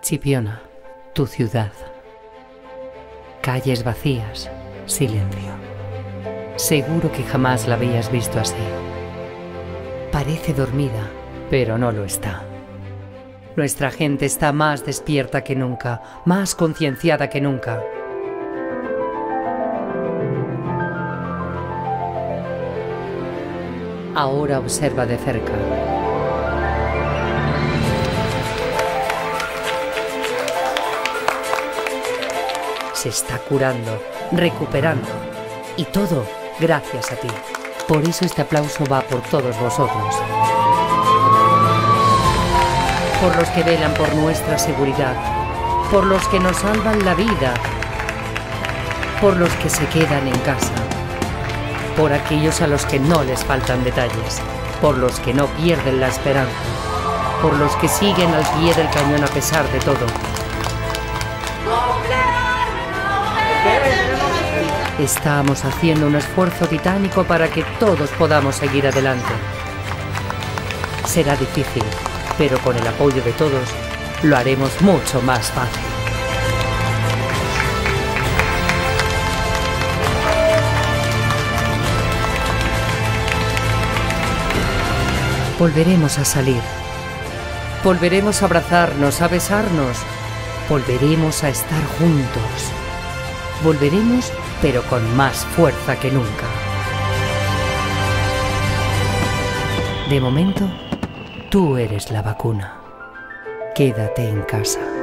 Chipiona, tu ciudad. Calles vacías, silencio. Seguro que jamás la habías visto así. Parece dormida, pero no lo está. Nuestra gente está más despierta que nunca, más concienciada que nunca. Ahora observa de cerca. Se está curando, recuperando. Y todo gracias a ti. Por eso este aplauso va por todos vosotros. Por los que velan por nuestra seguridad. Por los que nos salvan la vida. Por los que se quedan en casa. Por aquellos a los que no les faltan detalles. Por los que no pierden la esperanza. Por los que siguen al pie del cañón a pesar de todo. Estamos haciendo un esfuerzo titánico para que todos podamos seguir adelante. Será difícil, pero con el apoyo de todos lo haremos mucho más fácil. Volveremos a salir. Volveremos a abrazarnos, a besarnos. Volveremos a estar juntos. Volveremos, pero con más fuerza que nunca. De momento, tú eres la vacuna. Quédate en casa.